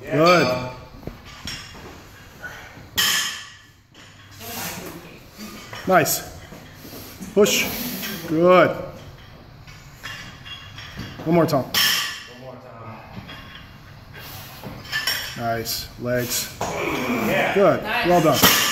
Good. Nice. Push. Good. One more time. One more time. Nice. Legs. Yeah. Good. Nice. Well done.